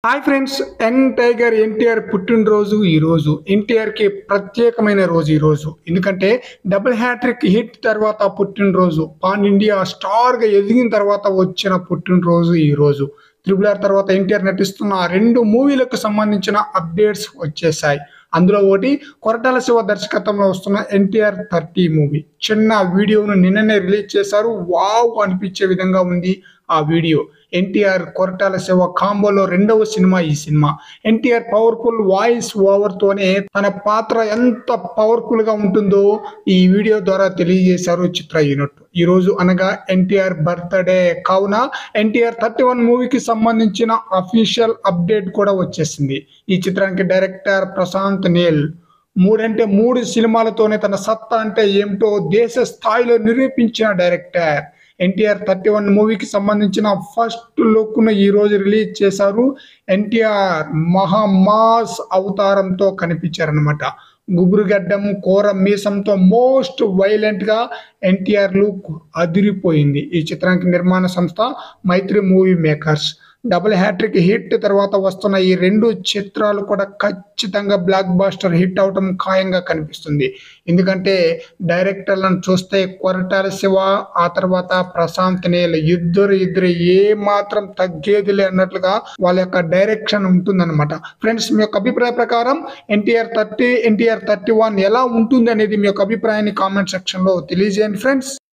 Hi friends, tiger NTR పుట్టినరోజు ఈరోజు. ఎన్టీఆర్కి ప్రత్యేకమైన రోజు ఈరోజు. ఎందుకంటే డబుల్ హ్యాట్రిక్ హిట్ తర్వాత పుట్టినరోజు, పాన్ ఇండియా స్టార్గా ఎదిగిన తర్వాత వచ్చిన పుట్టినరోజు ఈరోజు. త్రిబుల్ ఆర్ తర్వాత ఎన్టీఆర్ నటిస్తున్న 2 మూవీలకు సంబంధించిన అప్డేట్స్ వచ్చేసాయి. అందులో ఒకటి కొరటాల శివ దర్శకత్వంలో వస్తున్న NTR30 మూవీ. చిన్న వీడియోను నిన్ననే రిలీజ్ చేశారు. వావ్ అనిపించే విధంగా ఉంది ఆ వీడియో. ఎన్టీఆర్ కొరటాల శివ కాంబోలో 2వ సినిమా ఈ సినిమా. ఎన్టీఆర్ పవర్ఫుల్ వాయిస్ ఓవర్ తోనే తన పాత్ర ఎంత పవర్ఫుల్ గా ఉంటుందో ఈ వీడియో ద్వారా తెలియజేశారు చిత్ర యూనిట్. ఈ రోజు అనగా ఎన్టీఆర్ బర్త్డే కావున NTR31 మూవీకి సంబంధించిన అఫీషియల్ అప్డేట్ కూడా వచ్చేసింది. ఈ చిత్రానికి డైరెక్టర్ ప్రశాంత్ నీల్ 3 సినిమాలతోనే తన సత్తా అంటే ఏమిటో దేశ స్థాయిలో నిరూపించిన డైరెక్టర్. NTR31 మూవీకి సంబంధించిన ఫస్ట్ లుక్ ను ఈ రోజు రిలీజ్ చేశారు. ఎన్టీఆర్ మహామాస్ అవతారంతో కనిపించారనమాట. గుబురుగడ్డం, కోర మీసంతో మోస్ట్ వైలెంట్ గా ఎన్టీఆర్ లుక్ అదిరిపోయింది. ఈ చిత్రానికి నిర్మాణ సంస్థ Mythri movie makers. Double hat trick hit తర్వాత వస్తున్న ఈ 2 చిత్రాలు కూడా ఖచ్చితంగా బ్లాక్ బాస్టర్ హిట్ అవటం ఖాయంగా కనిపిస్తుంది. ఎందుకంటే డైరెక్టర్లను చూస్తే కొరటాల శివ, ఆ తర్వాత ప్రశాంత్ నీల్ ఇద్దరు ఏ మాత్రం తగ్గేదిలే అన్నట్లుగా వాళ్ళ యొక్క డైరెక్షన్ ఉంటుందన్నమాట. ఫ్రెండ్స్, మీ యొక్క అభిప్రాయ ప్రకారం NTR31 ఎలా ఉంటుంది అనేది మీ యొక్క అభిప్రాయాన్ని కామెంట్ సెక్షన్ లో తెలియజేయండి ఫ్రెండ్స్.